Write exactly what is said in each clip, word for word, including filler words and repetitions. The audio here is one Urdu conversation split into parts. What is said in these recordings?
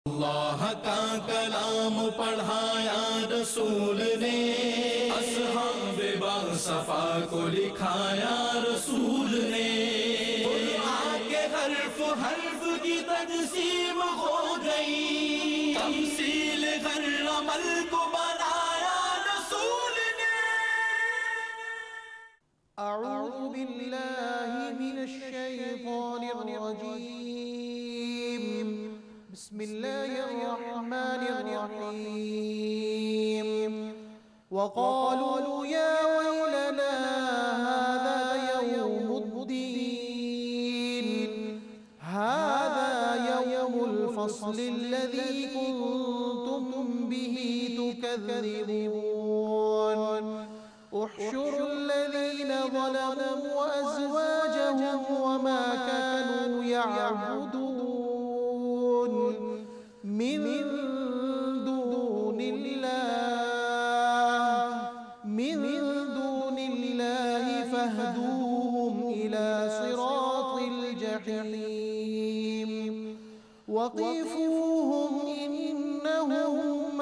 اللہ کا کلام پڑھایا رسول نے، اصحاب باصفا کو لکھایا رسول نے، قرآن کے حرف حرف کی تقسیم ہو گئی، تمثیل ہر عمل کو بنایا رسول نے۔ اعوذ باللہ من الشیطان الرجیم، بسم اللہ الرحمن الرحیم۔ وقالوا یا ویلنا هذا یوم الدین، هذا یوم الفصل الذی کنتم به تکذبون، احشروا الذین ظلموا وازواجهم وما كانوا يعبدون من دون اللہ من دون اللہ فاہدوهم الى صراط الجحیم وقفوهم انہم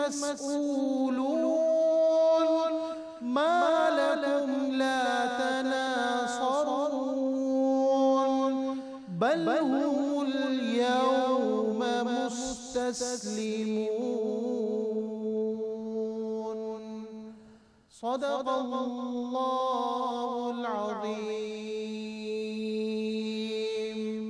مسئولون ما لکم لا تناصرون بل هم اليوم مستسلمون۔ صدق اللہ العظیم۔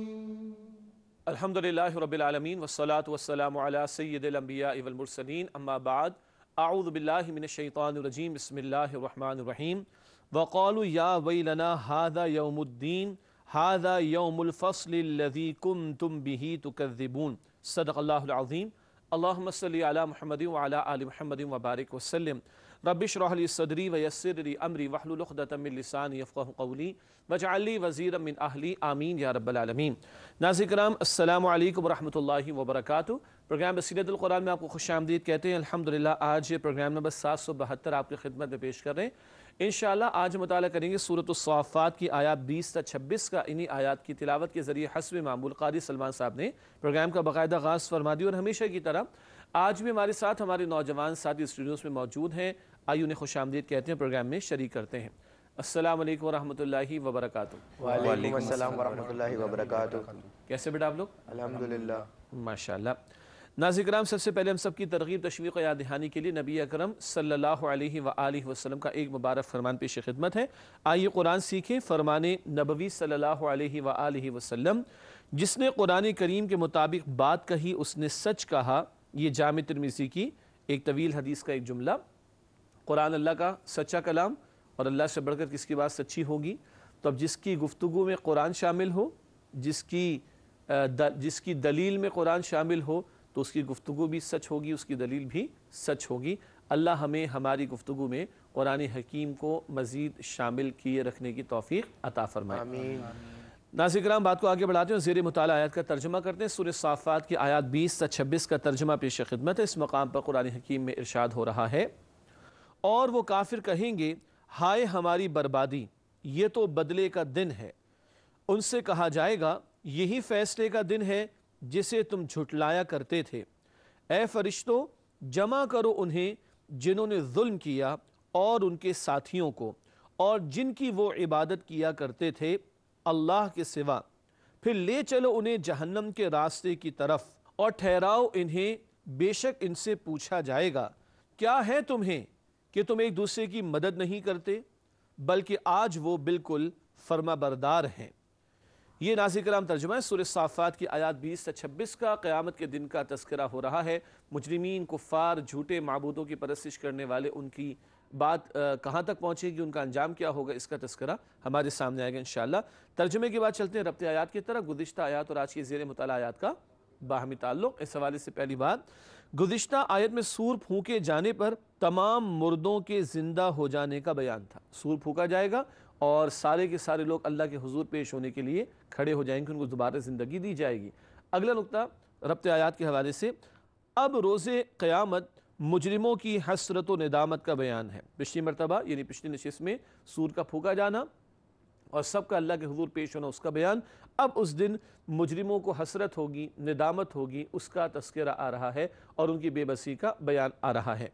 الحمدللہ رب العالمین والصلاة والسلام علی سید الانبیاء والمرسلین، اما بعد، اعوذ باللہ من الشیطان الرجیم، بسم اللہ الرحمن الرحیم۔ وقالوا یا ویلنا هذا یوم الدین، هذا یوم الفصل الذی کنتم به تکذبون۔ صدق اللہ العظیم۔ اللہم صلی علی محمد وعلی آل محمد وبارک وسلم۔ رب اشرح لی صدری ویسر لی امری واحلل عقدۃ من لسانی یفقہوا قولی واجعل لی وزیرا من اہلی، آمین یا رب العالمین۔ ناظرین کرام، السلام علیکم ورحمۃ اللہ وبرکاتہ۔ پروگرام بصیرت-ال-قرآن میں آپ کو خوش آمدید کہتے ہیں۔ الحمدللہ آج یہ پروگرام نمبر سات سو بہتر آپ کی خدمت میں پیش کر رہے ہیں۔ انشاءاللہ آج مطالعہ کریں گے سورۃ الصافات کی آیات بیس تا چھبیس کا۔ انہی آیات کی تلاوت کے ذریعے حسب معمول قاری سلمان صاحب نے پروگرام کا باقاعدہ آغاز فرما دی، اور ہمیشہ کی طرح آج بھی ہمارے ساتھ ہمارے نوجوان ساتھی اسٹوڈیوز میں موجود ہیں۔ آئیے انہیں خوش آمدید کہتے ہیں، پروگرام میں شریک کرتے ہیں۔ السلام علیکم ورحمۃ اللہ وبرکاتہ۔ وعلیکم السلام ورحمۃ اللہ وبرکاتہ۔ کیسے بیٹا آپ لوگ؟ الحمدللہ ماشاءاللہ۔ ناظرین کرام، سب سے پہلے ہم سب کی ترغیب، تشویق و یاد دہانی کے لیے نبی اکرم صلی اللہ علیہ وآلہ وسلم کا ایک مبارک فرمان پیش خدمت ہے۔ آئیے قرآن سیکھیں۔ فرمان نبوی صلی اللہ علیہ وآلہ وسلم، جس نے قرآن کریم کے مطابق بات کہی اس نے سچ کہا۔ یہ جامع ترمذی کی ایک طویل حدیث کا ایک جملہ۔ قرآن اللہ کا سچا کلام، اور اللہ سے بڑھ کر کس کی بات سچی ہوگی؟ تو اب جس کی گفتگو میں قرآن شامل ہو، جس کی جس کی دلیل میں قرآن شامل ہو، تو اس کی گفتگو بھی سچ ہوگی، اس کی دلیل بھی سچ ہوگی۔ اللہ ہمیں ہماری گفتگو میں قرآن حکیم کو مزید شامل کیے رکھنے کی توفیق عطا فرمائے، آمین۔ ناظرین کرام، بات کو آگے بڑھاتے ہیں، زیر مطالعہ آیات کا ترجمہ کرتے ہیں۔ سورۃ صافات کی آیات بیس تا چھبیس کا ترجمہ پیش خدمت ہے۔ اس مقام پر قرآن حکیم میں ارشاد ہو رہا ہے، اور وہ کافر کہیں گے ہائے ہماری بربادی، یہ تو بدلے کا دن ہے۔ ان سے کہا جائے گا یہی فیصلے کا دن ہے جسے تم جھٹلایا کرتے تھے۔ اے فرشتوں، جمع کرو انہیں جنہوں نے ظلم کیا اور ان کے ساتھیوں کو، اور جن کی وہ عبادت کیا کرتے تھے اللہ کے سوا، پھر لے چلو انہیں جہنم کے راستے کی طرف، اور ٹھہراؤ انہیں، بے شک ان سے پوچھا جائے گا کیا ہے تمہیں کہ تم ایک دوسرے کی مدد نہیں کرتے، بلکہ آج وہ بالکل فرما بردار ہیں۔ یہ ناظرین کرام ترجمہ ہے سورۃ صافات کی آیات بیس سے چھبیس کا۔ قیامت کے دن کا تذکرہ ہو رہا ہے۔ مجرمین، کفار، جھوٹے معبودوں کی پرستش کرنے والے، ان کی بات کہاں تک پہنچے گی، ان کا انجام کیا ہوگا، اس کا تذکرہ ہمارے سامنے آئے گا انشاءاللہ۔ ترجمے کے بعد چلتے ہیں ربط آیات کی طرف۔ گزشتہ آیات اور آج کی زیر مطالعہ آیات کا باہمی تعلق۔ اس حوالے سے پہلی بات، گزشتہ آیت میں سور پھونکے جانے پر تمام مردوں کے زندہ ہو جانے کا بیان تھا۔ سور پھونکا جائے گا اور سارے کے سارے لوگ اللہ کے حضور پیش ہونے کے لیے کھڑے ہو جائیں گے، ان کو دوبارہ زندگی دی جائے گی۔ اگلا نقطہ ربط آیات کے حوالے سے، اب روز قیامت مجرموں کی حسرت و ندامت کا بیان ہے۔ پچھلی مرتبہ یعنی پچھلی نشست میں سور کا پھونکا جانا، اور سب کا اللہ کے حضور پیش ہونا اس کا بیان۔ اب اس دن مجرموں کو حسرت ہوگی، ندامت ہوگی، اس کا تذکرہ آ رہا ہے اور ان کی بے بسی کا بیان آ رہا ہے۔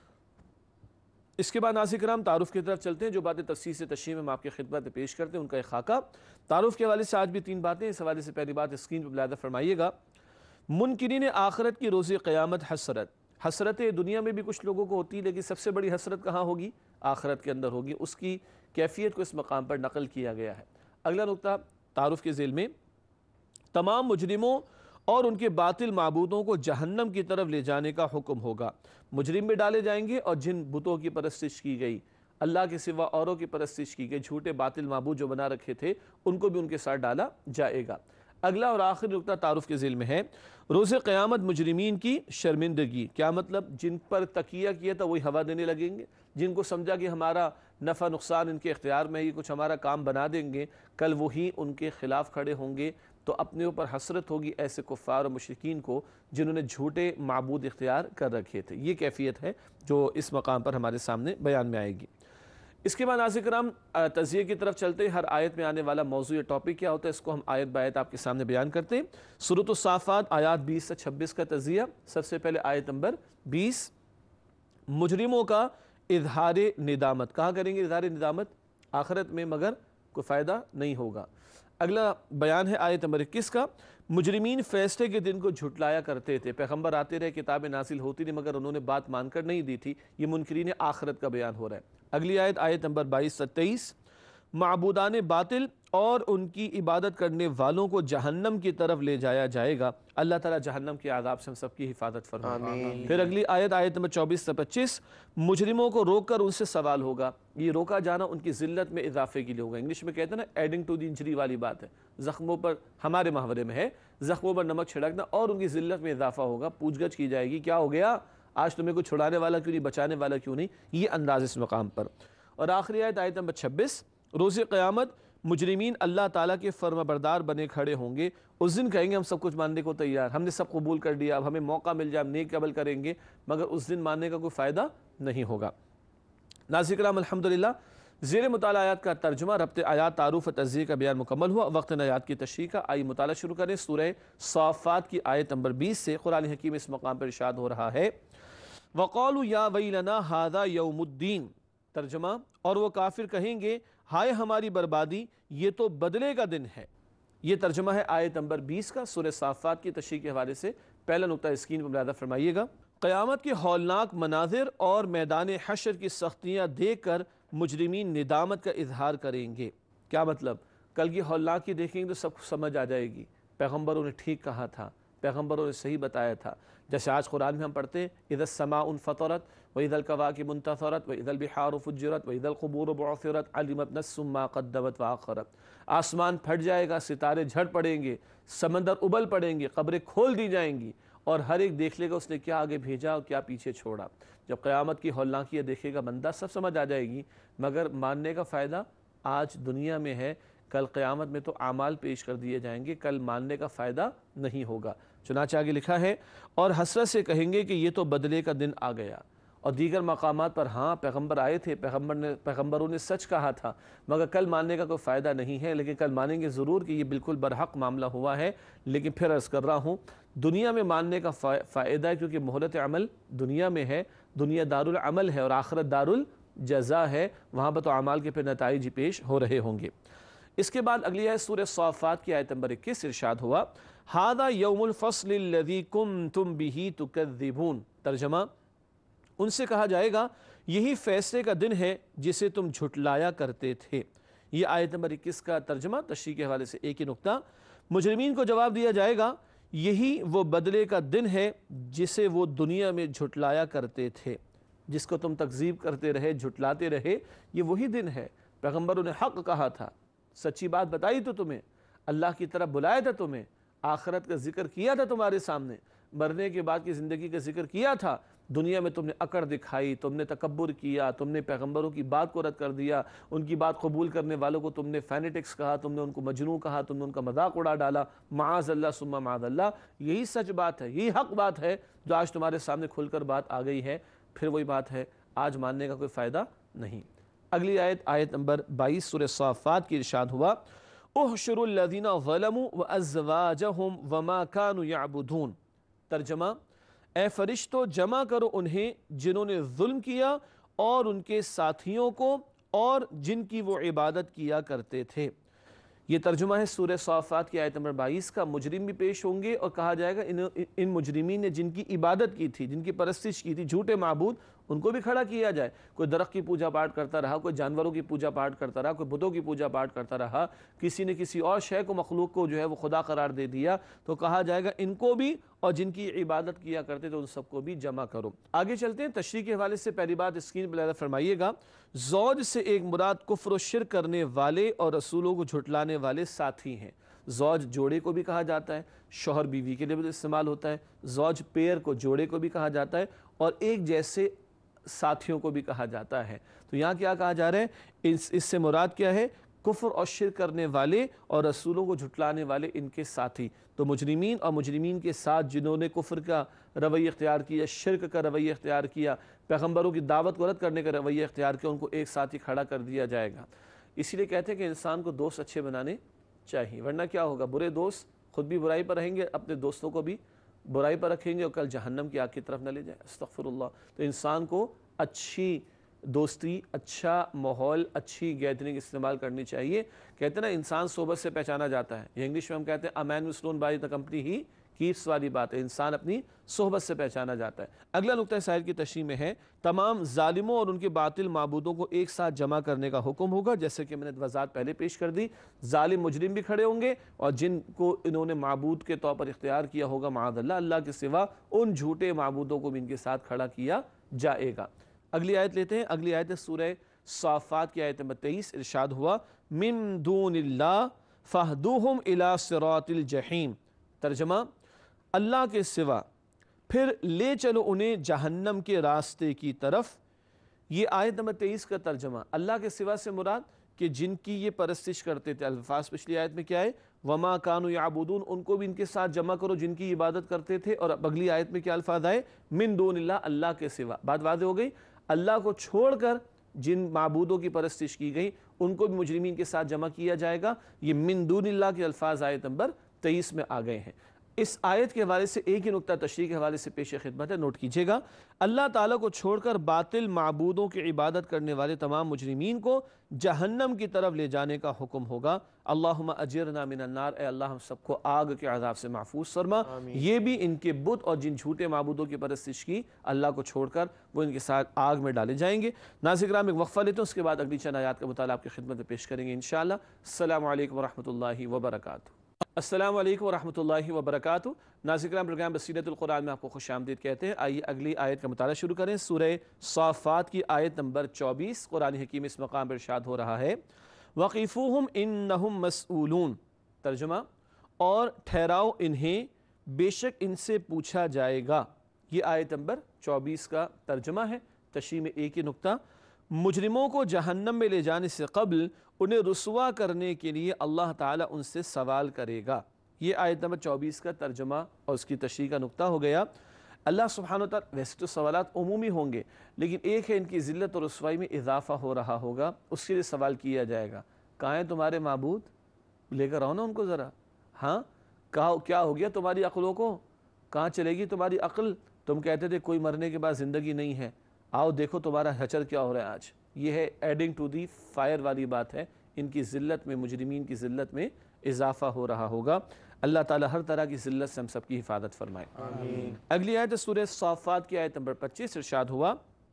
اس کے بعد ناظرین کرام تعارف کی طرف چلتے ہیں۔ جو باتیں تفصیل سے تشریح میں آپ کی خدمت میں پیش کرتے ہیں ان کا ایک خاکہ۔ تعارف کے حوالے سے آج بھی تین باتیں، اس حوالے سے پہلی بات اسکرین پر ملاحظہ فرمائیے گا۔ منکرین آخرت کی روز قیامت حسرت، حسرت دنیا میں بھی کچھ لوگوں کو ہوتی ہے لیکن سب سے بڑی حسرت کہاں ہوگی؟ آخرت کے اندر ہوگی۔ اس کی کیفیت کو اس مقام پر نقل کیا گیا ہے۔ اگلا نقطہ تعارف کے ذیل میں، تمام مجرموں اور ان کے باطل معبودوں کو جہنم کی طرف لے جانے کا حکم ہوگا۔ مجرم بھی ڈالے جائیں گے اور جن بتوں کی پرستش کی گئی، اللہ کے سوا اوروں کی پرستش کی گئی، جھوٹے باطل معبود جو بنا رکھے تھے، ان کو بھی ان کے ساتھ ڈالا جائے گا۔ اگلا اور آخری نقطہ تعارف کے ذیل میں ہے، روز قیامت مجرمین کی شرمندگی۔ کیا مطلب؟ جن پر تکیہ کیا تھا وہی ہوا دینے لگیں گے، جن کو سمجھا کہ ہمارا نفع نقصان ان کے اختیار میں ہے، یہ کچھ ہمارا کام بنا دیں گے، کل وہی ان کے خلاف کھڑے ہوں گے۔ تو اپنے اوپر حسرت ہوگی ایسے کفار و مشرکین کو جنہوں نے جھوٹے معبود اختیار کر رکھے تھے۔ یہ کیفیت ہے جو اس مقام پر ہمارے سامنے بیان میں آئے گی۔ اس کے بعد ناظرین کرام تجزیے کی طرف چلتے ہیں۔ ہر آیت میں آنے والا موضوع یا ٹاپک کیا ہوتا ہے اس کو ہم آیت بآیت آپ کے سامنے بیان کرتے ہیں۔ سورۃ الصافات آیات بیس سے چھبیس کا تجزیہ۔ سب سے پہلے آیت نمبر بیس، مجرموں کا اظہار ندامت۔ کہاں کریں گے اظہار ندامت؟ آخرت میں، مگر کوئی فائدہ نہیں ہوگا۔ اگلا بیان ہے آیت نمبر اکیس کا، مجرمین فیصلے کے دن کو جھٹلایا کرتے تھے، پیغمبر آتے رہے، کتابیں نازل ہوتی رہی، مگر انہوں نے بات مان کر نہیں دی تھی۔ یہ منکرین آخرت کا بیان ہو رہا ہے۔ اگلی آیت آیت نمبر بائیس سے تیئیس، معبودان باطل اور ان کی عبادت کرنے والوں کو جہنم کی طرف لے جایا جائے گا۔ اللہ تعالیٰ جہنم کے عذاب سے ہم سب کی حفاظت فرمائے۔ پھر اگلی آیت آیت نمبر چوبیس سے پچیس، مجرموں کو روک کر ان سے سوال ہوگا۔ یہ روکا جانا ان کی ذلت میں اضافے کے لیے ہوگا۔ انگلش میں کہتے ہیں نا ایڈنگ ٹو دی انجری والی بات ہے، زخموں پر، ہمارے محاورے میں ہے زخموں پر نمک چھڑکنا، اور ان کی ذلت میں اضافہ ہوگا۔ پوچھ گچھ کی جائے گی، کیا ہو گیا آج تمہیں کوئی چھڑانے والا کیوں نہیں، بچانے والا کیوں نہیں؟ یہ انداز اس مقام پر۔ اور آخری آیت آیت نمبر چھبیس، روز قیامت مجرمین اللہ تعالیٰ کے فرما بردار بنے کھڑے ہوں گے۔ اس دن کہیں گے ہم سب کچھ ماننے کو تیار، ہم نے سب قبول کر لیا، اب ہمیں موقع مل جائے ہم نیک عمل کریں گے، مگر اس دن ماننے کا کوئی فائدہ نہیں ہوگا۔ ناظرین کرام الحمدللہ زیر مطالعہ آیات کا ترجمہ، ربط آیات، تعارف و تجزیے کا بیان مکمل ہوا۔ وقت آیات کی تشریح کا آئیے مطالعہ شروع کریں۔ سورہ صافات کی آیت نمبر بیس سے قرآن حکیم اس مقام پر ارشاد ہو رہا ہے، وَقَالُوا يَا وَيْلَنَا هَذَا يَوْمُ الدِّينِ، ترجمہ، اور وہ کافر کہیں گے ہائے ہماری بربادی، یہ تو بدلے کا دن ہے۔ یہ ترجمہ ہے آیت نمبر بیس کا سورہ صافات کی تشریح کے حوالے سے۔ پہلا نقطہ اسکرین پر ملاحظہ فرمائیے گا، قیامت کے ہولناک مناظر اور میدان حشر کی سختیاں دیکھ کر مجرمین ندامت کا اظہار کریں گے۔ کیا مطلب؟ کل کی ہولناکی دیکھیں گے تو سب کو سمجھ آ جائے گی، پیغمبروں نے ٹھیک کہا تھا، پیغمبروں نے صحیح بتایا تھا۔ جیسے آج قرآن میں ہم پڑھتے ہیں اذا السماء انفطرت واذا الكواكب انتثرت واذا البحار فجرت واذا القبور بعثرت علمت نفس ما قدمت واخرت۔ آسمان پھٹ جائے گا، ستارے جھڑ پڑیں گے، سمندر ابل پڑیں گے، قبریں کھول دی جائیں گی، اور ہر ایک دیکھ لے گا اس نے کیا آگے بھیجا اور کیا پیچھے چھوڑا۔ جب قیامت کی ہولناکیاں دیکھے گا بندہ سب سمجھ آ جائے گی، مگر ماننے کا فائدہ آج دنیا میں ہے، کل قیامت میں تو اعمال پیش کر دیے جائیں گے، کل ماننے کا فائدہ نہیں ہوگا۔ چنانچہ آگے لکھا ہے، اور حسرت سے کہیں گے کہ یہ تو بدلے کا دن آ گیا۔ اور دیگر مقامات پر ہاں پیغمبر آئے تھے، پیغمبر نے پیغمبروں نے سچ کہا تھا، مگر کل ماننے کا کوئی فائدہ نہیں ہے، لیکن کل مانیں گے ضرور کہ یہ بالکل برحق معاملہ ہوا ہے۔ لیکن پھر عرض کر رہا ہوں، دنیا میں ماننے کا فائدہ ہے کیونکہ مہلت عمل دنیا میں ہے، دنیا دار العمل ہے اور آخرت دار الجزا ہے، وہاں پر تو اعمال کے پھر نتائج پیش ہو رہے ہوں گے۔ اس کے بعد اگلی آیت سورہ صافات کی آیت نمبر اکیس ارشاد ہوا، ھذا یوم الفصل الذی کنتم بہ تکذبون، ترجمہ، ان سے کہا جائے گا یہی فیصلے کا دن ہے جسے تم جھٹلایا کرتے تھے۔ یہ آیت نمبر اکیس کا ترجمہ، تشریح کے حوالے سے ایک ہی نقطہ، مجرمین کو جواب دیا جائے گا یہی وہ بدلے کا دن ہے جسے وہ دنیا میں جھٹلایا کرتے تھے، جس کو تم تکذیب کرتے رہے، جھٹلاتے رہے، یہ وہی دن ہے۔ پیغمبروں نے حق کہا تھا، سچی بات بتائی تو تمہیں، اللہ کی طرف بلایا تھا تمہیں، آخرت کا ذکر کیا تھا تمہارے سامنے، مرنے کے بعد کی زندگی کا ذکر کیا تھا، دنیا میں تم نے اکڑ دکھائی، تم نے تکبر کیا، تم نے پیغمبروں کی بات کو رد کر دیا، ان کی بات قبول کرنے والوں کو تم نے فینیٹکس کہا، تم نے ان کو مجنون کہا، تم نے ان کا مذاق اڑا ڈالا، معاذ اللہ ثم معاذ اللہ۔ یہی سچ بات ہے، یہی حق بات ہے جو آج تمہارے سامنے کھل کر بات آ گئی ہے۔ پھر وہی بات ہے، آج ماننے کا کوئی فائدہ نہیں۔ اگلی آیت آیت نمبر بائیس سورہ صافات کی ارشاد ہوا احشروا الذین ظلموا وازواجہم وما كانوا یعبدون، ترجمہ اے فرشتو جمع کرو انہیں جنہوں نے ظلم کیا اور ان کے ساتھیوں کو اور جن کی وہ عبادت کیا کرتے تھے۔ یہ ترجمہ ہے سورہ صافات کی آیت نمبر بائیس کا۔ مجرم بھی پیش ہوں گے اور کہا جائے گا ان ان مجرمین نے جن کی عبادت کی تھی، جن کی پرستش کی تھی، جھوٹے معبود، ان کو بھی کھڑا کیا جائے۔ کوئی درخت کی پوجا پاٹ کرتا رہا، کوئی جانوروں کی پوجا پاٹ کرتا رہا، کوئی بتوں کی پوجا پاٹ کرتا رہا، کسی نے کسی اور شے کو مخلوق کو جو ہے وہ خدا قرار دے دیا، تو کہا جائے گا ان کو بھی اور جن کی عبادت کیا کرتے تھے ان سب کو بھی جمع کرو۔ آگے چلتے ہیں تشریح کے حوالے سے۔ پہلی بات اسکرین پہ لحاظ فرمائیے گا، زوج سے ایک مراد کفر و شرک کرنے والے اور رسولوں کو جھٹلانے والے ساتھی ہیں۔ زوج جوڑے کو بھی کہا جاتا ہے، شوہر بیوی کے لیے بھی استعمال ہوتا ہے، زوج پیر کو جوڑے کو بھی کہا جاتا ہے، اور ایک جیسے ساتھیوں کو بھی کہا جاتا ہے۔ تو یہاں کیا کہا جا رہا ہے، اس اس سے مراد کیا ہے، کفر اور شرک کرنے والے اور رسولوں کو جھٹلانے والے ان کے ساتھی۔ تو مجرمین اور مجرمین کے ساتھ جنہوں نے کفر کا رویہ اختیار کیا، شرک کا رویہ اختیار کیا، پیغمبروں کی دعوت کو رد کرنے کا رویہ اختیار کیا، ان کو ایک ساتھ ہی کھڑا کر دیا جائے گا۔ اسی لیے کہتے ہیں کہ انسان کو دوست اچھے بنانے چاہیے، ورنہ کیا ہوگا، برے دوست خود بھی برائی پر رہیں گے، اپنے دوستوں کو بھی برائی پر رکھیں گے اور کل جہنم کی آگ کی طرف نہ لے جائیں۔ استغفر اللہ۔ تو انسان کو اچھی دوستی، اچھا ماحول، اچھی گیدرنگ استعمال کرنی چاہیے۔ کہتے ہیں نا انسان صحبت سے پہچانا جاتا ہے، یہ انگلش میں ہم کہتے ہیں a man is known by the company he keeps والی بات ہے، انسان اپنی صحبت سے پہچانا جاتا ہے۔ اگلا نقطہ سائر کی تشریح میں ہے تمام ظالموں اور ان کے باطل معبودوں کو ایک ساتھ جمع کرنے کا حکم ہوگا، جیسے کہ میں نے وضاحت پہلے پیش کر دی۔ ظالم مجرم بھی کھڑے ہوں گے اور جن کو انہوں نے معبود کے طور پر اختیار کیا ہوگا معاذ اللہ اللہ کے سوا، ان جھوٹے معبودوں کو بھی ان کے ساتھ کھڑا کیا جائے گا۔ اگلی آیت لیتے ہیں۔ اگلی آیت ہے سورہ صافات کی آیت نمبر تیئیس، ارشاد ہوا من دون اللہ فاہدوہم الی صراط الجحیم، ترجمہ اللہ کے سوا پھر لے چلو انہیں جہنم کے راستے کی طرف۔ یہ آیت نمبر تیئیس کا ترجمہ، اللہ کے سوا سے مراد کہ جن کی یہ پرستش کرتے تھے۔ الفاظ پچھلی آیت میں کیا ہے، وما کانوا یعبدون، ان کو بھی ان کے ساتھ جمع کرو جن کی عبادت کرتے تھے، اور اب اگلی آیت میں کیا الفاظ آئے، من دون اللہ، اللہ کے سوا۔ بات واضح ہو گئی، اللہ کو چھوڑ کر جن معبودوں کی پرستش کی گئی ان کو بھی مجرمین کے ساتھ جمع کیا جائے گا۔ یہ من دون اللہ کے الفاظ آیت نمبر تیئیس میں آ گئے ہیں۔ اس آیت کے حوالے سے ایک ہی نقطہ تشریح کے حوالے سے پیش خدمت ہے، نوٹ کیجئے گا، اللہ تعالیٰ کو چھوڑ کر باطل معبودوں کی عبادت کرنے والے تمام مجرمین کو جہنم کی طرف لے جانے کا حکم ہوگا۔ اللہم اجرنا من النار، اے اللہ ہم سب کو آگ کے عذاب سے محفوظ فرما۔ یہ بھی ان کے بت اور جن جھوٹے معبودوں کی پرستش کی اللہ کو چھوڑ کر وہ ان کے ساتھ آگ میں ڈالے جائیں گے۔ ناظرین کرام ایک وقفہ لیتے ہیں، اس کے بعد اگلی چند آیات کا مطالعہ آپ کی خدمت میں پیش کریں گے انشاءاللہ۔ السلام علیکم ورحمۃ اللہ وبرکاتہ۔ السلام علیکم ورحمۃ اللہ وبرکاتہ۔ ناظرین کرام پروگرام بصیرت القرآن میں آپ کو خوش آمدید کہتے ہیں۔ آئیے اگلی آیت کا مطالعہ شروع کریں۔ سورہ صافات کی آیت نمبر چوبیس، قرآن حکیم اس مقام پر ارشاد ہو رہا ہے وَقِفُوهُمْ إِنَّهُمْ مَسْئُولُونَ، ترجمہ اور ٹھہراؤ انہیں بے شک ان سے پوچھا جائے گا۔ یہ آیت نمبر چوبیس کا ترجمہ ہے۔ تشریح میں ایک ہی نقطہ، مجرموں کو جہنم میں لے جانے سے قبل انہیں رسوا کرنے کے لیے اللہ تعالیٰ ان سے سوال کرے گا۔ یہ آیت نمبر چوبیس کا ترجمہ اور اس کی تشریح کا نقطہ ہو گیا۔ اللہ سبحانہ و تعالیٰ، ویسے تو سوالات عمومی ہوں گے لیکن ایک ہے ان کی ذلت اور رسوائی میں اضافہ ہو رہا ہوگا، اس کے لیے سوال کیا جائے گا، کہاں ہیں تمہارے معبود، لے کر آؤ نا ان کو ذرا، ہاں کیا ہو گیا تمہاری عقلوں کو، کہاں چلے گی تمہاری عقل، تم کہتے تھے کوئی مرنے کے بعد زندگی نہیں ہے، آؤ دیکھو تمہارا حشر کیا ہو رہا ہے آج۔ یہ ہے ایڈنگ ٹو دی فائر والی بات ہے، ان کی ذلت میں، مجرمین کی ذلت میں اضافہ ہو رہا ہوگا۔ اللہ تعالیٰ ہر طرح کی ذلت سے ہم سب کی حفاظت فرمائے۔ آمین۔ اگلی آیت سورہ صافات کی آیت نمبر پچیس، ارشاد ہوا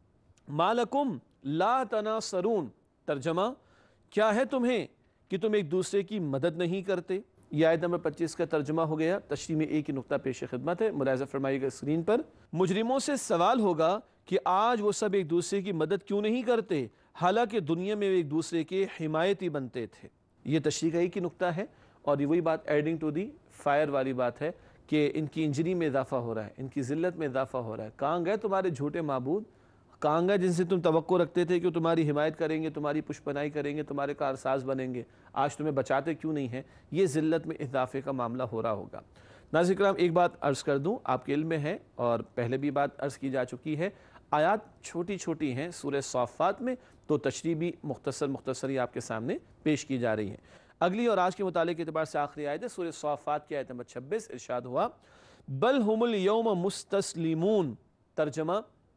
ما لکم لا تناصرون، ترجمہ کیا ہے تمہیں کہ تم ایک دوسرے کی مدد نہیں کرتے۔ یہ آیت نمبر پچیس کا ترجمہ ہو گیا۔ تشریح میں ایک ہی نقطہ پیش خدمت ہے، ملاحظہ فرمائیے گا اسکرین پر۔ مجرموں سے سوال ہوگا کہ آج وہ سب ایک دوسرے کی مدد کیوں نہیں کرتے حالانکہ دنیا میں ایک دوسرے کے حمایتی بنتے تھے۔ یہ تشریح کا ایک ہی نقطہ ہے اور یہ وہی بات ایڈنگ ٹو دی فائر والی بات ہے کہ ان کی انجری میں اضافہ ہو رہا ہے، ان کی ذلت میں اضافہ ہو رہا ہے۔ کہاں گئے تمہارے جھوٹے معبود، کہاں گئے جن سے تم توقع رکھتے تھے کہ وہ تمہاری حمایت کریں گے، تمہاری پشپنائی کریں گے، تمہارے کارساز بنیں گے، آج تمہیں بچاتے کیوں نہیں ہیں۔ یہ ذلت میں اضافے کا معاملہ ہو رہا ہوگا۔ ناظرین کرام ایک بات عرض کر دوں، آپ کے علم میں ہے اور پہلے بھی بات عرض کی جا چکی ہے، آیات چھوٹی چھوٹی ہیں سورہ صافات میں، تو تشریح بھی مختصر مختصر ہی آپ کے سامنے پیش کی جا رہی ہے۔ اگلی اور آج کے مطالعے کے اعتبار سے آخری آیت ہے سورہ صافات کی آیت نمبر چھبیس، ارشاد ہوا بل ہم الیوم مستسلمون، ترجمہ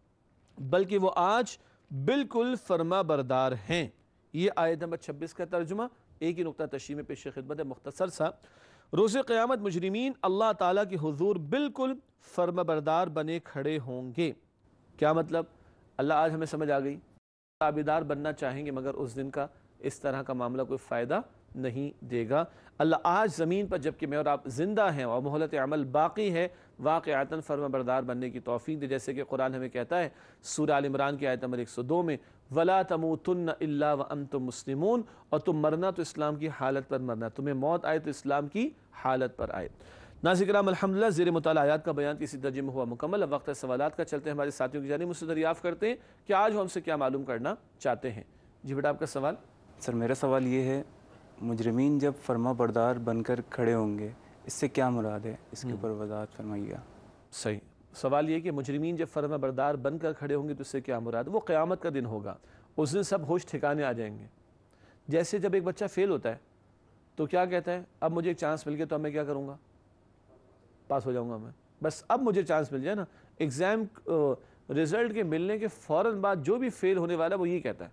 بلکہ وہ آج بالکل فرما بردار ہیں۔ یہ آیت نمبر چھبیس کا ترجمہ، ایک ہی نقطہ تشریح میں پیش خدمت ہے مختصر سا۔ روز قیامت مجرمین اللہ تعالیٰ کے حضور بالکل فرما بردار بنے کھڑے ہوں گے۔ کیا مطلب؟ اللہ آج ہمیں سمجھ آ گئی، تابعدار بننا چاہیں گے مگر اس دن کا اس طرح کا معاملہ کوئی فائدہ نہیں دے گا۔ اللہ آج زمین پر جبکہ میں اور آپ زندہ ہیں اور مہلت عمل باقی ہے، واقعاتاً فرما بردار بننے کی توفیق دے، جیسے کہ قرآن ہمیں کہتا ہے سورہ آل عمران کی آیت نمبر ایک سو دو میں وَلَا تَمُوتُنَّ إِلَّا وَأَنْتُمْ مُسْلِمُونَ، اور تم مرنا تو اسلام کی حالت پر مرنا، تمہیں موت آئے تو اسلام کی حالت پر آئے۔ ناظرین کرام الحمدللہ زیر مطالعہ آیات کا بیان کسی درجے میں ہوا مکمل۔ اب وقت ہے سوالات کا، چلتے ہیں ہمارے ساتھیوں کی جانب، مجھ سے دریافت کرتے ہیں کہ آج وہ ہم سے کیا معلوم کرنا چاہتے ہیں۔ جی بیٹا آپ کا سوال۔ سر میرا سوال یہ ہے، مجرمین جب فرما بردار بن کر کھڑے ہوں گے اس سے کیا مراد ہے؟ اس کے اوپر وضاحت فرمائیے گا۔ صحیح سوال یہ کہ مجرمین جب فرما بردار بن کر کھڑے ہوں گے تو اس سے کیا مراد؟ وہ قیامت کا دن ہوگا، اس دن سب ہوش ٹھکانے آ جائیں گے۔ جیسے جب ایک بچہ فیل ہوتا ہے تو کیا کہتا ہے؟ اب مجھے ایک چانس مل گیا تو اب میں کیا کروں گا؟ پاس ہو جاؤں گا میں، بس اب مجھے چانس مل جائے نا۔ ایگزام رزلٹ کے ملنے کے فوراً بعد جو بھی فیل ہونے والا ہے وہ یہ کہتا ہے،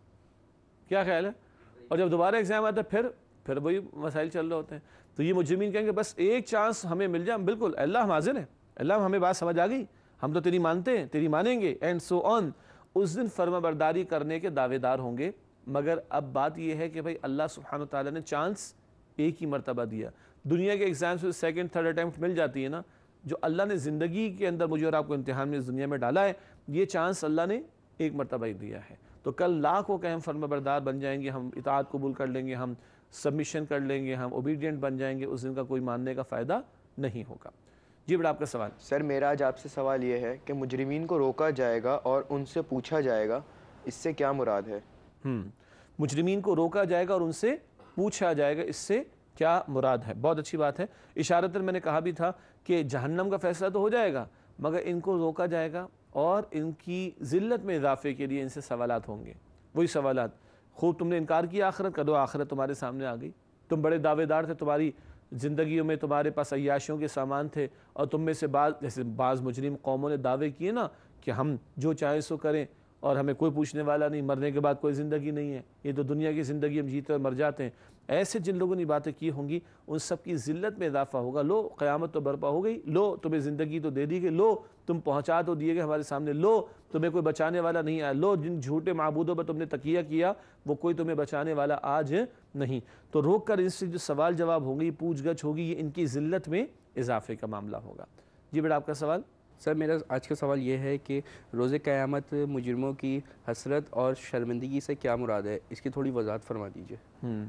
کیا خیال ہے؟ اور جب دوبارہ ایگزام آتا ہے پھر پھر وہی مسائل چل رہے ہوتے ہیں۔ تو یہ مجرمین کہیں گے بس ایک چانس ہمیں مل جائے، بالکل اللہ ہم حاضر ہیں، اللہ ہمیں بات سمجھ آ گئی، ہم تو تیری مانتے ہیں، تیری مانیں گے اینڈ سو آن۔ اس دن فرما برداری کرنے کے دعوے دار ہوں گے، مگر اب بات یہ ہے کہ بھائی اللہ سبحانہ وتعالیٰ نے چانس ایک ہی مرتبہ دیا۔ دنیا کے ایگزام سے سیکنڈ تھرڈ اٹیمپٹ مل جاتی ہے نا، جو اللہ نے زندگی کے اندر مجھے اور آپ کو امتحان میں اس دنیا میں ڈالا ہے، یہ چانس اللہ نے ایک مرتبہ ہی دیا ہے۔ تو کل لاکھ ہو کہ ہم فرما بردار بن جائیں گے، ہم اطاعت قبول کر لیں گے، ہم سبمیشن کر لیں گے، ہم اوبیڈینٹ بن جائیں گے، اس دن کا کوئی ماننے کا فائدہ نہیں ہوگا۔ جی بیٹا آپ کا سوال۔ سر میرا آج آپ سے سوال یہ ہے کہ مجرمین کو روکا جائے گا اور ان سے پوچھا جائے گا، اس سے کیا مراد ہے؟ ہم مجرمین کو روکا جائے گا اور ان سے پوچھا جائے گا، اس سے کیا مراد ہے؟ بہت اچھی بات ہے۔ اشارتاً میں نے کہا بھی تھا کہ جہنم کا فیصلہ تو ہو جائے گا مگر ان کو روکا جائے گا اور ان کی ذلت میں اضافے کے لیے ان سے سوالات ہوں گے۔ وہی سوالات، خوب تم نے انکار کیا آخرت کا، دو آخرت تمہارے سامنے آ گئی، تم بڑے دعوے دار تھے، تمہاری زندگیوں میں تمہارے پاس عیاشیوں کے سامان تھے، اور تم میں سے بعض جیسے بعض مجرم قوموں نے دعوے کیے نا کہ ہم جو چاہیں سو کریں اور ہمیں کوئی پوچھنے والا نہیں، مرنے کے بعد کوئی زندگی نہیں ہے، یہ تو دنیا کی زندگی ہم جیتے اور مر جاتے ہیں۔ ایسے جن لوگوں نے باتیں کی ہوں گی ان سب کی ذلت میں اضافہ ہوگا۔ لو قیامت تو برپا ہو گئی، لو تمہیں زندگی تو دے دی گئی، لو تم پہنچا تو دیے گئے ہمارے سامنے، لو تمہیں کوئی بچانے والا نہیں آیا، لو جن جھوٹے معبودوں پر تم نے تکیہ کیا وہ کوئی تمہیں بچانے والا آج نہیں۔ تو روک کر ان سے جو سوال جواب ہوں گی، پوچھ گچھ ہوگی، یہ ان کی ذلت میں اضافے کا معاملہ ہوگا۔ جی بیٹا آپ کا سوال۔ سر میرا آج کا سوال یہ ہے کہ روز قیامت مجرموں کی حسرت اور شرمندگی سے کیا مراد ہے؟ اس کی تھوڑی وضاحت فرما دیجیے۔ ہم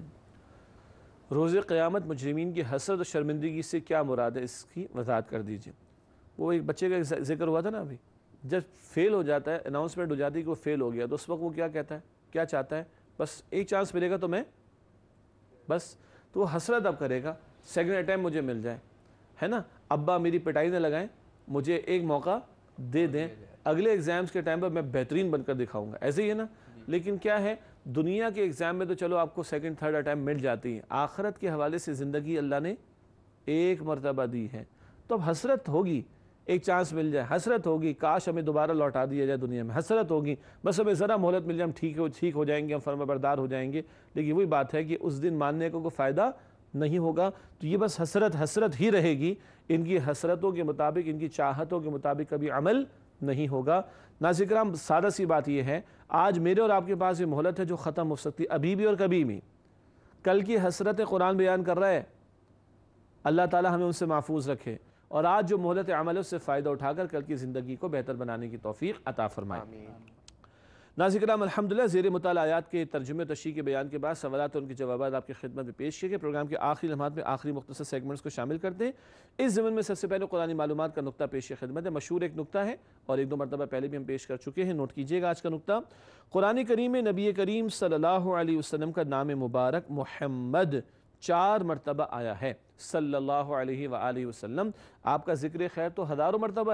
روز قیامت مجرمین کی حسرت اور شرمندگی سے کیا مراد ہے، اس کی وضاحت کر دیجیے۔ وہ ایک بچے کا ذکر ہوا تھا نا ابھی، جب فیل ہو جاتا ہے، اناؤنسمنٹ ہو جاتی ہے کہ وہ فیل ہو گیا، تو اس وقت وہ کیا کہتا ہے، کیا چاہتا ہے؟ بس ایک چانس ملے گا تو میں بس، تو وہ حسرت اب کرے گا سیکنڈ اٹیمپٹ مجھے مل جائے، ہے نا، ابا میری پٹائی نہ لگائیں، مجھے ایک موقع دے دیں، اگلے ایگزامز کے ٹائم پر میں بہترین بن کر دکھاؤں گا، ایسے ہی ہے نا۔ لیکن کیا ہے، دنیا کے ایگزام میں تو چلو آپ کو سیکنڈ تھرڈ اٹیمپٹ مل جاتی ہے، آخرت کے حوالے سے زندگی اللہ نے ایک مرتبہ دی ہے، تو اب حسرت ہوگی، ایک چانس مل جائے، حسرت ہوگی کاش ہمیں دوبارہ لوٹا دیا جائے دنیا میں، حسرت ہوگی بس ہمیں ذرا مہلت مل جائے، ہم ٹھیک ہو ٹھیک ہو جائیں گے، ہم فرما بردار ہو جائیں گے۔ لیکن وہی بات ہے کہ اس دن ماننے کو کوئی فائدہ نہیں ہوگا، تو یہ بس حسرت حسرت ہی رہے گی، ان کی حسرتوں کے مطابق، ان کی چاہتوں کے مطابق کبھی عمل نہیں ہوگا۔ ناظرین کرام سادہ سی بات یہ ہے، آج میرے اور آپ کے پاس یہ مہلت ہے جو ختم ہو سکتی ابھی بھی اور کبھی بھی۔ کل کی حسرت قرآن بیان کر رہا ہے، اللہ تعالی ہمیں ان سے محفوظ رکھے، اور آج جو مہلت عمل ہے اس سے فائدہ اٹھا کر کل کی زندگی کو بہتر بنانے کی توفیق عطا فرمائے۔ ناظرین کرام الحمدللہ زیر مطالعہ آیات کے ترجمے تشریح کے بیان کے بعد سوالات اور ان کے جوابات آپ کی خدمت میں پیش کیے گئے۔ پروگرام کے آخری لمحات میں آخری مختصر سیگمنٹس کو شامل کرتے ہیں۔ اس ضمن میں سب سے پہلے قرآنی معلومات کا نقطہ پیش خدمت ہے، مشہور ایک نقطہ ہے اور ایک دو مرتبہ پہلے بھی ہم پیش کر چکے ہیں، نوٹ کیجئے گا آج کا نقطہ۔ قرآن کریم میں نبی کریم صلی اللہ علیہ وسلم کا نام مبارک محمد چار مرتبہ آیا ہے، صلی اللہ علیہ وآلہ وسلم۔ آپ کا ذکر خیر تو ہزاروں مرتبہ ہے،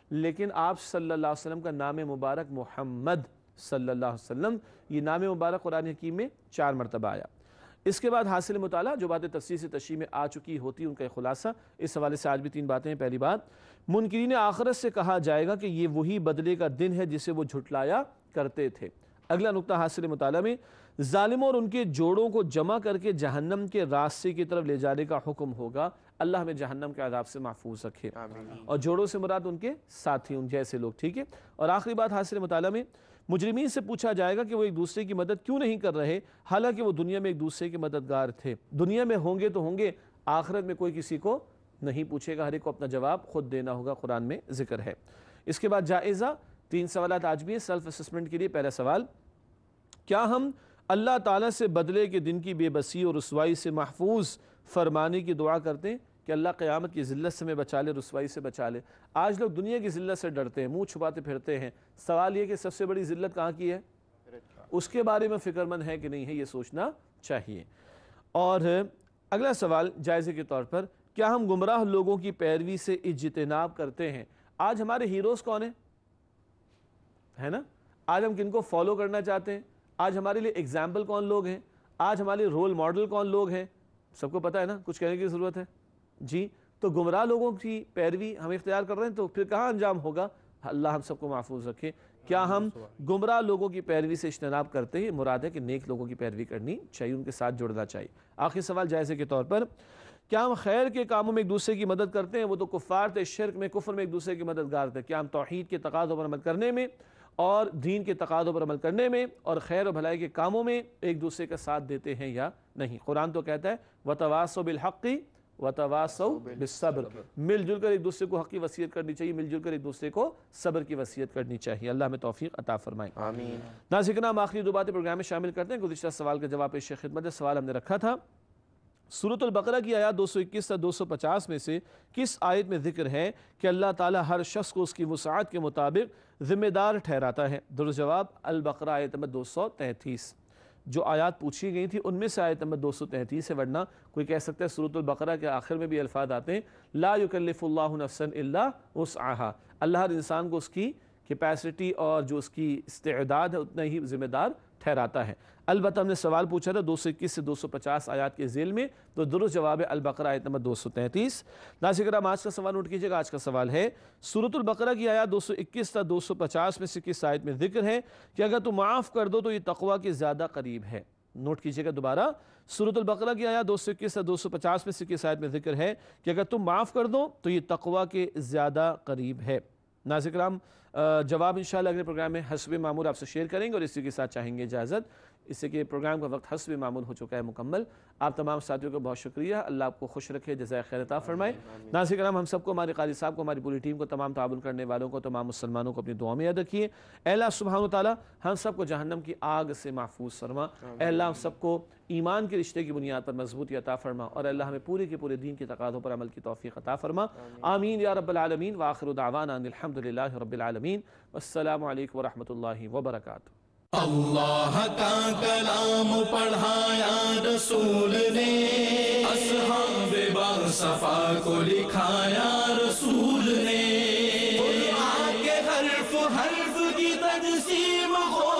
لیکن آپ صلی اللہ علیہ وسلم کا نام مبارک محمد صلی اللہ علیہ وسلم یہ نام مبارک قرآن حکیم میں چار مرتبہ آیا۔ اس کے بعد حاصل مطالعہ جو باتیں تفصیل سے تشریح میں آ چکی ہوتی ہیں ان کا ایک خلاصہ، اس حوالے سے آج بھی تین باتیں ہیں۔ پہلی بات، منکرین آخرت سے کہا جائے گا کہ یہ وہی بدلے کا دن ہے جسے وہ جھٹلایا کرتے تھے۔ اگلا نقطہ حاصل مطالعہ میں، ظالموں اور ان کے جوڑوں کو جمع کر کے جہنم کے راستے کی طرف لے جانے کا حکم ہوگا۔ اللہ ہمیں جہنم کے عذاب سے محفوظ رکھے، اور جوڑوں سے مراد ان کے ساتھی، ان جیسے لوگ، ٹھیک ہے۔ اور آخری بات حاصل مطالعہ میں، مجرمین سے پوچھا جائے گا کہ وہ ایک دوسرے کی مدد کیوں نہیں کر رہے حالانکہ وہ دنیا میں ایک دوسرے کے مددگار تھے۔ دنیا میں ہوں گے تو ہوں گے، آخرت میں کوئی کسی کو نہیں پوچھے گا، ہر ایک کو اپنا جواب خود دینا ہوگا، قرآن میں ذکر ہے۔ اس کے بعد جائزہ، تین سوالات آج بھی ہیں سیلف اسسمنٹ کے لیے۔ پہلا سوال، کیا ہم اللہ تعالیٰ سے بدلے کے دن کی بے بسی اور رسوائی سے محفوظ فرمانے کی دعا کرتے ہیں کہ اللہ قیامت کی ذلت سے ہمیں بچا لے، رسوائی سے بچا لے؟ آج لوگ دنیا کی ذلت سے ڈرتے ہیں، منہ چھپاتے پھرتے ہیں۔ سوال یہ کہ سب سے بڑی ذلت کہاں کی ہے، اس کے بارے میں فکر مند ہے کہ نہیں ہے، یہ سوچنا چاہیے۔ اور اگلا سوال جائزے کے طور پر، کیا ہم گمراہ لوگوں کی پیروی سے اجتناب کرتے ہیں؟ آج ہمارے ہیروز کون ہیں، ہے نا؟ آج ہم کن کو فالو کرنا چاہتے ہیں؟ آج ہمارے لیے ایگزامپل کون لوگ ہیں؟ آج ہمارے لیے رول ماڈل کون لوگ ہیں؟ سب کو پتہ ہے نا، کچھ کہنے کی ضرورت ہے؟ جی، تو گمراہ لوگوں کی پیروی ہم اختیار کر رہے ہیں تو پھر کہاں انجام ہوگا؟ اللہ ہم سب کو محفوظ رکھے۔ کیا ہم گمراہ لوگوں کی پیروی سے اجتناب کرتے ہیں؟ مراد ہے کہ نیک لوگوں کی پیروی کرنی چاہیے، ان کے ساتھ جڑنا چاہیے۔ آخری سوال جائزے کے طور پر، کیا ہم خیر کے کاموں میں ایک دوسرے کی مدد کرتے ہیں؟ وہ تو کفار تھے، شرک میں، کفر میں ایک دوسرے کے مددگار تھے۔ کیا ہم توحید کے تقاضوں پر عمل کرنے میں اور دین کے تقاضوں پر عمل کرنے میں اور خیر و بھلائی کے کاموں میں ایک دوسرے کا ساتھ دیتے ہیں یا نہیں؟ قرآن تو کہتا ہے وَتَوَاصَوْا بِالْحَقِّ وَتَوَاصَوْا بِالصَّبْرِ، مل جل کر ایک دوسرے کو حق کی وصیت کرنی چاہیے، مل جل کر ایک دوسرے کو صبر کی وصیت کرنی چاہیے۔ اللہ ہمیں توفیق عطا فرمائے، آمین۔ ناظرین کرام، آخری دو باتیں پروگرام میں شامل کرتے ہیں۔ گزشتہ سوال کا جواب پیش خدمت ہے۔ سوال ہم نے رکھا تھا، سورۃ البقرہ کی آیات دو سو اکیس سے دو سو پچاس میں سے کس آیت میں ذکر ہے کہ اللہ تعالیٰ ہر شخص کو اس کی وسعت کے مطابق ذمہ دار ٹھہراتا ہے؟ درست جواب البقرہ آیت نمبر دو سو تینتیس۔ جو آیات پوچھی گئی تھی ان میں سے آیت نمبر دو سو تینتیس ہے، ورنہ کوئی کہہ سکتا ہے سورۃ البقرہ کے آخر میں بھی الفاظ آتے ہیں لا یکلف اللہ نفسا الا وسعہا، اللہ ہر انسان کو اس کی کیپیسٹی اور جو اس کی استعداد ہے اتنا ہی ذمہ دار ٹھہراتا ہے۔ البتہ ہم نے سوال پوچھا تھا دو سو اکیس سے دو سو پچاس آیات کے ذیل میں، تو درست جواب ہے البقرہ آیت نمبر دو سو تینتیس۔ ناظرین کرام، آج کا سوال نوٹ کیجئے گا۔ آج کا سوال ہے، سورۃ البقرہ کی آیات دو سو اکیس سے دو سو پچاس میں سے کس آیت میں ذکر ہے کہ اگر تم معاف کر دو تو یہ تقویٰ کے زیادہ قریب ہے؟ نوٹ کیجئے گا دوبارہ، سورۃ البقرہ کی آیات دو سو اکیس سے دو سو پچاس میں سے کس آیت میں ذکر ہے کہ اگر تم معاف کر دو تو یہ تقویٰ کے زیادہ قریب ہے؟ ناظرین کرام، جواب انشاءاللہ اگلے پروگرام میں حسب معمول آپ سے شیئر کریں گے، اور اسی کے ساتھ چاہیں گے اجازت، اس سے کہ پروگرام کا وقت حسب معمول ہو چکا ہے مکمل۔ آپ تمام ساتھیوں کو بہت شکریہ، اللہ آپ کو خوش رکھے، جزائے خیر عطا فرمائے۔ ناظرین کرام، ہم سب کو، ہمارے قاری صاحب کو، ہماری پوری ٹیم کو، تمام تعاون کرنے والوں کو، تمام مسلمانوں کو اپنی دعا میں یاد رکھیے۔ اے اللہ سبحانہ و تعالیٰ ہم سب کو جہنم کی آگ سے محفوظ فرما۔ اے اللہ ہم سب کو ایمان کے رشتے کی بنیاد پر مضبوطی عطا فرما، اور اللہ ہمیں پورے کے پورے دین کے تقاضوں پر عمل کی توفیق عطا فرما، آمین یا رب العالمین۔ وآخر دعوانا ان الحمد للہ رب العالمین، والسلام علیکم ورحمۃ اللہ وبرکاتہ۔ اللہ کا کلام پڑھایا رسول نے، اصحاب باصفا کو لکھایا رسول نے، قرآن کے حرف حرف کی تجسیم ہو